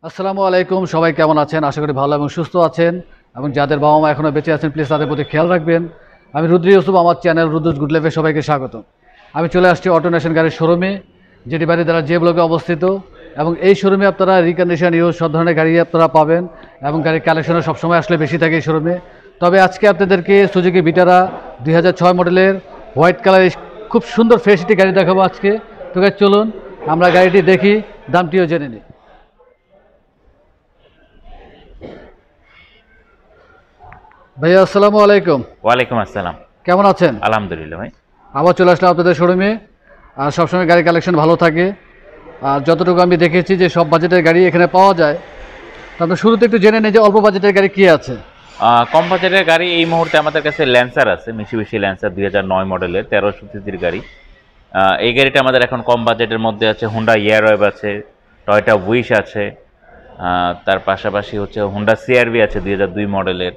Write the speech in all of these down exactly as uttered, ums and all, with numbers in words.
আসসালামু আলাইকুম, সবাই কেমন আছেন? আশা করি ভালো এবং সুস্থ আছেন এবং যাদের বাবা মা এখনও বেঁচে আছেন প্লিজ তাদের প্রতি খেয়াল রাখবেন। আমি রুদ্র ইউসুফ, আমার চ্যানেল রুদ্র'স গুড লাইফে সবাইকে স্বাগত। আমি চলে আসছি অটো নেশন গাড়ির শোরুমে, যেটি বারিধারা যে ব্লকে অবস্থিত, এবং এই শোরুমে আপনারা রিকন্ডিশন ইউজ সব ধরনের গাড়ি আপনারা পাবেন এবং গাড়ির কালেকশনও সবসময় আসলে বেশি থাকে এই শোরুমে। তবে আজকে আপনাদেরকে সুজুকি ভিটারা দুই হাজার ছয় মডেলের হোয়াইট কালারের খুব সুন্দর ফ্রেশ একটি গাড়ি দেখাবো আজকে। তো গাইস চলুন আমরা গাড়িটি দেখি, দামটিও জেনে নিই। ভাইয়া আসসালামু আলাইকুম। ওয়ালাইকুম আসসালাম। কেমন আছেন? আলহামদুলিল্লাহ ভাই। আবার চলে আসলাম আপনাদের শোরুমে। আর সবসময় গাড়ি কালেকশন ভালো থাকে, আর যতটুকু আমি দেখেছি যে সব বাজেটের গাড়ি এখানে পাওয়া যায়। তারপর শুরুতে একটু জেনে নেই যে অল্প বাজেটের গাড়ি কী আছে। কম বাজেটের গাড়ি এই মুহূর্তে আমাদের কাছে ল্যান্সার আছে, মিশিবিশি ল্যান্সার দুই হাজার নয় মডেলের তেরোশো সিসির গাড়ি। এই গাড়িটা আমাদের এখন কম বাজেটের মধ্যে আছে। হুন্ডা ইয়ারওয়েভ আছে, টয়োটা উইশ আছে, তার পাশাপাশি হচ্ছে হুন্ডা সিআরভি আছে দুই হাজার দুই মডেলের।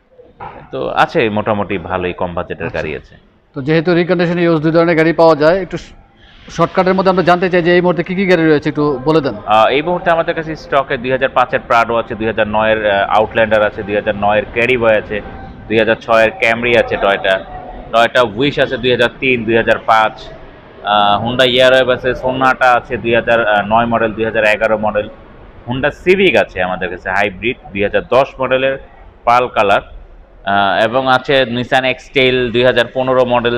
তো আছে মোটামুটি ভালোই কম বাজেটের গাড়ি আছে। তো যেহেতু রিকন্ডিশন ইউজ দুই ধরনের গাড়ি পাওয়া যায়, একটু শর্টকাটের মধ্যে আমরা জানতে চাই যে এই মুহূর্তে কী কী গাড়ি রয়েছে একটু বলে দেন। এই মুহূর্তে আমাদের কাছে স্টকে দুই হাজার পাঁচের প্রাডো আছে, দুই হাজার নয়ের আউটল্যান্ডার আছে, দুই হাজার নয়ের ক্যারিবয় আছে, দুই হাজার ছয়ের ক্যামরি আছে, টয়োটা টয়োটা উইশ আছে দুই হাজার তিন দুই হাজার পাঁচ, হুন্ডা ইয়ারওয়েভ আছে, সোনাটা আছে দুই হাজার নয় মডেল দুই হাজার এগারো মডেল, হুন্ডা সিভিক আছে আমাদের কাছে হাইব্রিড দুই হাজার দশ মডেলের পার্ল কালার, এবং আছে নিসান এক্সটেইল দুই হাজার পনেরো মডেল,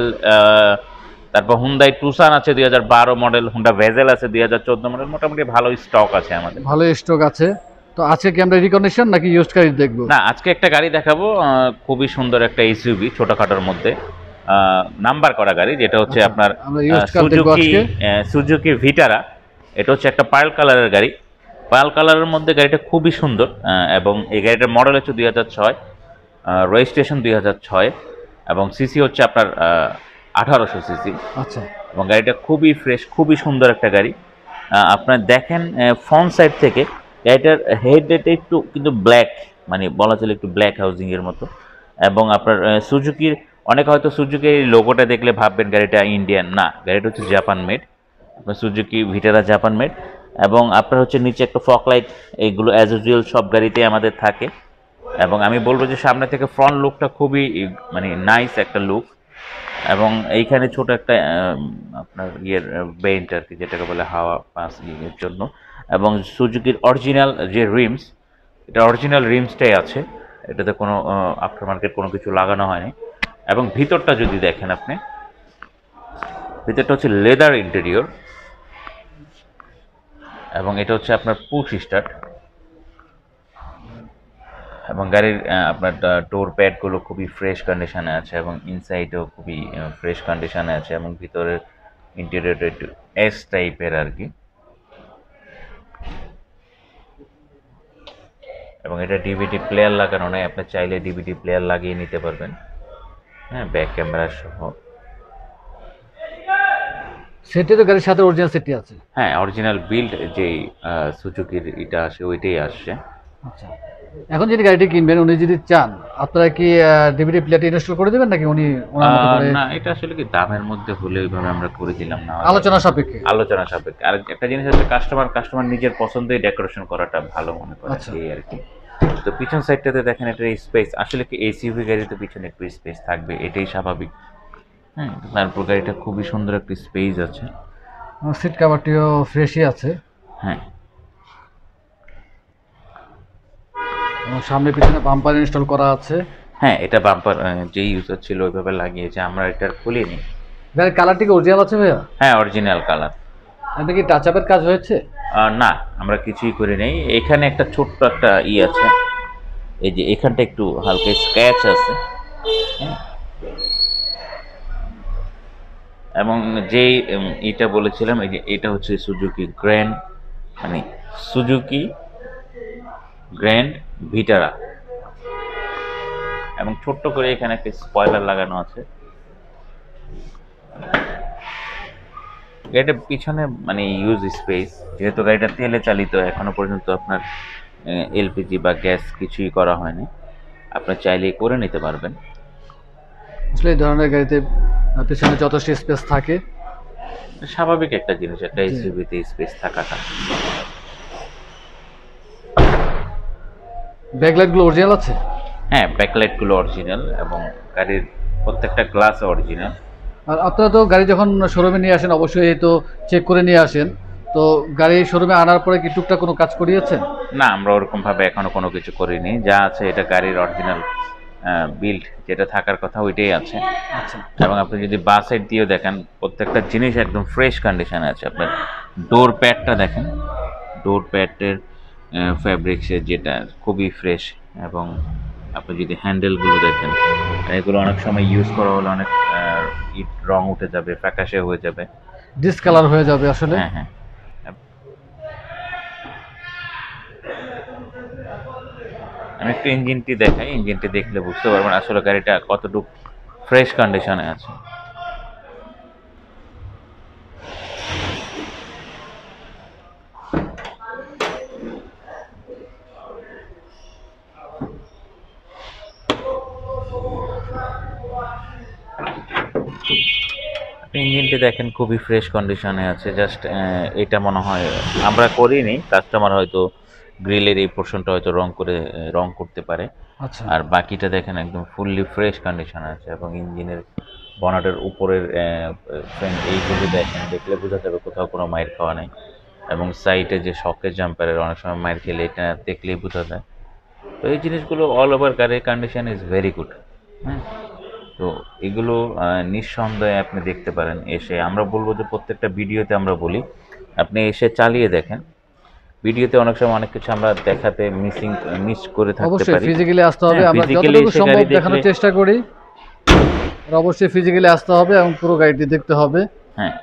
তারপর হুন্ডাই টুসান আছে দুই হাজার বারো মডেল, হুন্ডা ভেজেল আছে দুই হাজার চোদ্দো মডেল। মোটামুটি ভালো স্টক আছে আমাদের। ভালো স্টক আছে। তো আজকে কি আমরা রিকন্ডিশন নাকি ইউজড গাড়ি দেখবো? না, আজকে একটা গাড়ি দেখাবো, খুবই সুন্দর একটা এসইউভি ছোটখাটোর মধ্যে নাম্বার করা গাড়ি, যেটা হচ্ছে আপনার সুজুকি সুজুকি ভিটারা। এটা হচ্ছে একটা পার্ল কালারের গাড়ি। পার্ল কালারের মধ্যে গাড়িটা খুবই সুন্দর, এবং এই গাড়িটার মডেল হচ্ছে দুই হাজার ছয়, রেজিস্ট্রেশন দুই হাজার ছয়, এবং সিসি হচ্ছে আপনার আঠারোশো সিসি। আচ্ছা। এবং গাড়িটা খুবই ফ্রেশ, খুবই সুন্দর একটা গাড়ি। আপনার দেখেন ফ্রন্ট সাইড থেকে গাড়িটার হেডলাইটটা একটু কিন্তু ব্ল্যাক, মানে বলা চলে একটু ব্ল্যাক হাউজিং এর মতো। এবং আপনার সুজুকির অনেকে হয়তো সুজুকির লোগোটা দেখলে ভাববেন গাড়িটা ইন্ডিয়ান, না, গাড়িটা হচ্ছে জাপান মেড। আপনার সুজুকি ভিটারা জাপান মেড। এবং আপনার হচ্ছে নিচে একটা ফগ লাইট, এইগুলো অ্যাজ ইউজুয়াল সব গাড়িতে আমাদের থাকে। এবং আমি বলবো যে সামনে থেকে ফ্রন্ট লুকটা খুবই মানে নাইস একটা লুক। এবং এইখানে ছোট একটা আপনার ইয়ের বেইন্ট আর কি, যেটাকে বলে হাওয়া পাস ইয়ের জন্য। এবং সুজুকির অরিজিনাল যে রিমস, এটা অরিজিনাল রিমসটাই আছে, এটাতে কোনো আফটার মার্কেট কোনো কিছু লাগানো হয়নি। এবং ভিতরটা যদি দেখেন আপনি, ভিতরটা হচ্ছে লেদার ইন্টেরিয়র, এবং এটা হচ্ছে আপনার পুশ স্টার্ট। এবং গাড়ির আপনার ডোর প্যাডগুলো খুবই ফ্রেশ কন্ডিশনে আছে, এবং ইনসাইডও খুবই ফ্রেশ কন্ডিশনে আছে, এবং ভিতরের ইন্টেরিয়রটা একটু এস টাইপের আর কি। এবং এটা ডিভিডি প্লেয়ার লাগানো নেই, আপনি চাইলে ডিভিডি প্লেয়ার লাগিয়ে নিতে পারবেন, হ্যাঁ, ব্যাক ক্যামেরা সহ। সেটি তো গাড়ির সাথে অরিজিনাল সেটটি আছে। হ্যাঁ, অরিজিনাল বিল্ড যেই সুজুকির এটা আসে ওইটাই আসছে। আচ্ছা, এখন যদি গাড়িটি কিনবেন, উনি যদি চান, আপনারা কি ডিভিডি প্লেয়ারটি ইনস্টল করে দেবেন নাকি উনি ওনার মতো করে? না, এটা আসলে কি দামের মধ্যে হলে ওইভাবে আমরা করে দিলাম না, আলোচনা সাপেক্ষে। আলোচনা সাপেক্ষে। আর একটা জিনিস হচ্ছে কাস্টমার কাস্টমার নিজের পছন্দই ডেকোরেশন করাটা ভালো মনে করে এই আর কি। তো পিছন সাইডটাতে দেখেন এটা স্পেস, আসলে কি এসইউভি গাড়িতে পিছনে একটু স্পেস থাকবে, এটাই স্বাভাবিক। হ্যাঁ, তারপর গাড়িটা খুবই সুন্দর একটা স্পেস আছে, সিট কভারটিও ফ্রেশই আছে। হ্যাঁ, এবং সামনে পিছনে বাম্পার ইনস্টল করা আছে। হ্যাঁ, এটা বাম্পার যে ইউজার ছিল ওইভাবে লাগিয়েছে, আমরা এটা খুলিনি। গাড়ির কালারটি কি অরিজিনাল আছে ভাইয়া? হ্যাঁ, অরিজিনাল কালার। এটা কি টাচ আপের কাজ হয়েছে? না, আমরা কিছুই করি নাই। এখানে একটা ছোট্ট একটা ই আছে, এই যে এখানটা একটু হালকা স্ক্র্যাচ আছে, হ্যাঁ। এবং যেই এটা বলেছিলাম, এই যে এটা হচ্ছে সুজুকি গ্র্যান্ড, মানে সুজুকি গ্র্যান্ড ভিটারা, এবং ছোট্ট করে এখানে একটা স্পয়লার লাগানো আছে। গাড়িটার পিছনে মানে ইউজ স্পেস, যেহেতু গাড়িটা তেলে চালিত, এখনো পর্যন্ত আপনার এলপিজি বা গ্যাস কিছুই করা হয়নি, আপনি চাইলেই করে নিতে পারবেন। আসলে এই ধরনের গাড়িতে পিছনে যথেষ্ট স্পেস থাকে, স্বাভাবিক একটা জিনিস, একটা এসইউভিতে স্পেস থাকাটা। ব্যাকলাইটগুলো অরিজিনাল আছে? হ্যাঁ, ব্যাকলাইটগুলো অরিজিনাল এবং গাড়ির প্রত্যেকটা গ্লাস অরিজিনাল। আর আপনারা তো গাড়ি যখন শোরুমে নিয়ে আসেন অবশ্যই তো চেক করে নিয়ে আসেন, তো গাড়ি শোরুমে আনার পরে কি টুকটাক কোনো কাজ করিয়েছেন? না, আমরা ওরকমভাবে এখনো কোনো কিছু করিনি। যা আছে এটা গাড়ির অরিজিনাল বিল্ড যেটা থাকার কথা ওইটাই আছে। আচ্ছা। এবং আপনি যদি বা সাইড দিয়েও দেখেন প্রত্যেকটা জিনিস একদম ফ্রেশ কন্ডিশনে আছে। আপনার ডোর প্যাডটা দেখেন, ডোর প্যাডের ফ্যাব্রিক্সের যেটা খুবই ফ্রেশ। এবং আপনি যদি হ্যান্ডেলগুলো দেখেন, এগুলো অনেক সময় ইউজ করা হলে অনেক ইট রং উঠে যাবে, ফ্যাকাশে হয়ে যাবে, ডিসকালার হয়ে যাবে আসলে। হ্যাঁ হ্যাঁ। আমি একটু ইঞ্জিনটি দেখাই, ইঞ্জিনটি দেখলে বুঝতে পারবেন আসলে গাড়িটা কতটুকু ফ্রেশ কন্ডিশনে আছে। ইঞ্জিনটি দেখেন খুবই ফ্রেশ কন্ডিশনে আছে। জাস্ট এটা মনে হয় আমরা করিনি, কাস্টমার হয়তো গ্রিলের এই পোর্শনটা হয়তো রং করে রং করতে পারে। আচ্ছা। আর বাকিটা দেখেন একদম ফুললি ফ্রেশ কন্ডিশনে আছে। এবং ইঞ্জিনের বনাটের উপরের ফ্রেম এইগুলো দেখেন, দেখলে বোঝা যাবে কোথাও কোনো মাইর খাওয়া নেই। এবং সাইডে যে শকের জাম্পারের অনেক সময় মাইর খেলে এটা দেখলেই বোঝা যায়। তো এই জিনিসগুলো অল ওভার গাড়ির কন্ডিশন ইজ ভেরি গুড। হ্যাঁ, তো এগুলো নিঃসন্দেহে আপনি দেখতে পারেন এসে। আমরা বলবো যে প্রত্যেকটা ভিডিওতে আমরা বলি আপনি এসে চালিয়ে দেখেন। ভিডিওতে অনেক সময় অনেক কিছু আমরা দেখাতে মিসিং মিস করে থাকতে অবশ্যই পারি। ফিজিক্যালি আসতে হবে, হ্যাঁ, আমরা physically যতটুকু এসে সম্ভব গাড়ি দেখানোর দেখলে- চেষ্টা করি। আর অবশ্যই ফিজিক্যালি আসতে হবে এবং পুরো গাড়িটি দেখতে হবে। হ্যাঁ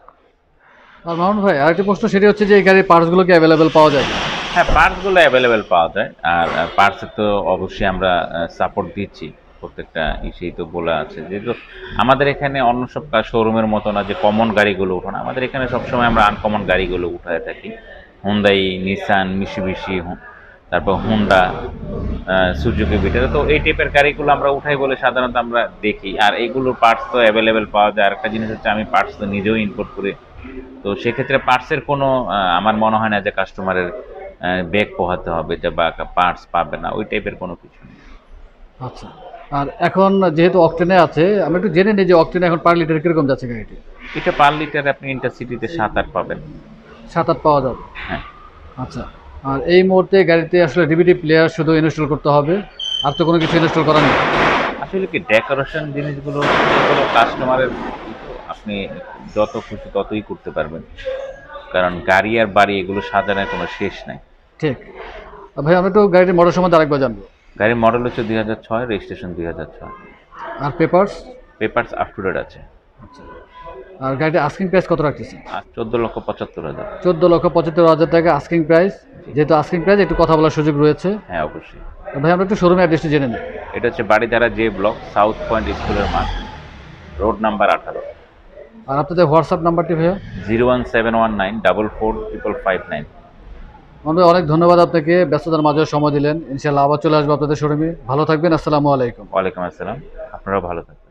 আর মামুন ভাই আরেকটা প্রশ্ন, সেটি হচ্ছে যে এই গাড়ির পার্টসগুলো কি অ্যাভেলেবেল পাওয়া যায়? হ্যাঁ, পার্টসগুলো অ্যাভেলেবেল পাওয়া যায়। আর পার্টসে তো অবশ্যই আমরা সাপোর্ট দিচ্ছি, প্রত্যেকটা ইসেই তো বলা আছে। যেহেতু আমাদের এখানে অন্য সব শোরুমের মতো না যে কমন গাড়িগুলো উঠানো, আমাদের এখানে সবসময় আমরা আনকমন গাড়িগুলো উঠায় থাকি। হুন্ডাই, নিসান, মিশুবিশি, তারপর হুন্ডা, সুজুকি ভিটারা, তো এই টাইপের গাড়িগুলো আমরা উঠাই বলে সাধারণত আমরা দেখি। আর এইগুলোর পার্টস তো অ্যাভেলেবেল পাওয়া যায়। আর একটা জিনিস হচ্ছে আমি পার্টস তো নিজেও ইম্পোর্ট করি, তো সেক্ষেত্রে পার্টসের কোনো আমার মনে হয় না যে কাস্টমারের ব্যাগ পোহাতে হবে যে বা পার্টস পাবে না, ওই টাইপের কোনো কিছু নেই। আচ্ছা। আর এখন যেহেতু অকটেনে আছে, আমি একটু জেনে নিই যে অকটেনে এখন পার লিটার কিরকম যাচ্ছে গাড়িটি? এটা পার লিটার আপনি ইন্টারসিটিতে সাত আট পাবেন। সাত আট পাওয়া যাবে। হ্যাঁ। আচ্ছা। আর এই মুহূর্তে গাড়িতে আসলে ডিভিডি প্লেয়ার শুধু ইনস্টল করতে হবে, আর তো কোনো কিছু ইনস্টল করার নেই? আসলে কি ডেকোরেশন জিনিসগুলো এগুলো কাস্টমারের, আপনি যত খুশি ততই করতে পারবেন, কারণ গাড়ি আর বাড়ি এগুলো সাজানোর কোনো শেষ নাই। ঠিক। ভাই আমি তো গাড়িটির মডেল সম্বন্ধে আরেকবার জানবো। গাড়ির মডেল হচ্ছে দুই হাজার ছয়, রেজিস্ট্রেশন দুই হাজার ছয়। আর papers? Papers up to date আছে। আচ্ছা। আর গাড়িটির আস্কিং প্রাইস কত রাখতেছেন? আর চোদ্দ লক্ষ পঁচাত্তর হাজার। চোদ্দ লক্ষ পঁচাত্তর হাজার টাকা আস্কিং প্রাইস। যেহেতু আস্কিং প্রাইস, একটু কথা বলার সুযোগ রয়েছে। হ্যাঁ অবশ্যই। ভাই আমরা একটু শোরুমের অ্যাড্রেসটি জেনে নিই। এটা হচ্ছে Baridhara J block, South Point স্কুলের মাঠ, রোড নাম্বার আঠারো। আর আপনাদের হোয়াটসঅ্যাপ নাম্বারটি ভাইয়া? Zero one seven one nine double four triple five nine. আমাদের অনেক ধন্যবাদ আপনাকে, ব্যস্ততার মাঝে সময় দিলেন। ইনশাআল্লাহ আবার চলে আসবো আপনাদের শোরুমে। ভালো থাকবেন। আসসালামু আলাইকুম। ওয়ালাইকুম আসসালাম, আপনারাও ভালো থাকবেন।